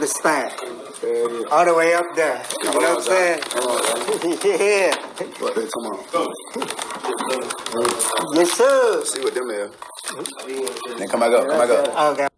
stack. All the way up there. You know what I'm saying? Yeah. What they talking about? Yes, sir. See what them is. Then come back up. Come back up. Okay.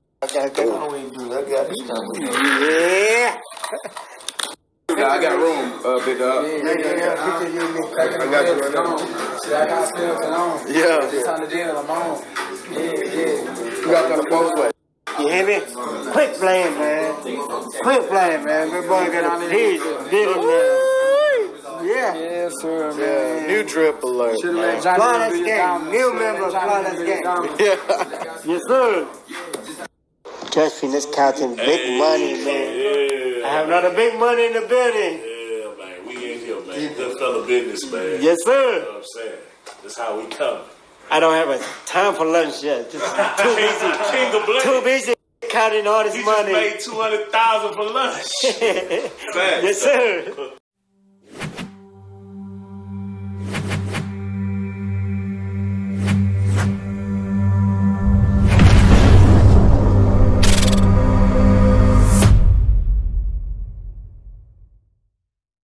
Yeah. I got room, big dog. Yeah. I got you right now. See, I got still alone. Yeah. It's on the deal, I'm on. Yeah. You got that both ways. You hear me? Quit playing, man. Quit playing, man. That boy got a piece. Get him there. Yeah. Yes, sir, man. New trip alert. Flawless game. New member of Flawless game. Yeah. Yes, sir. Justin is counting big money, man. Yeah. I have another big money in the building. Yeah, man. We in here, man. Good fella business, man. Yes, sir. You know what I'm saying? That's how we come. I don't have a time for lunch yet. Just too busy. King of Blade. Too busy counting all this He money. just made $200,000 for lunch. Facts. Yes, sir.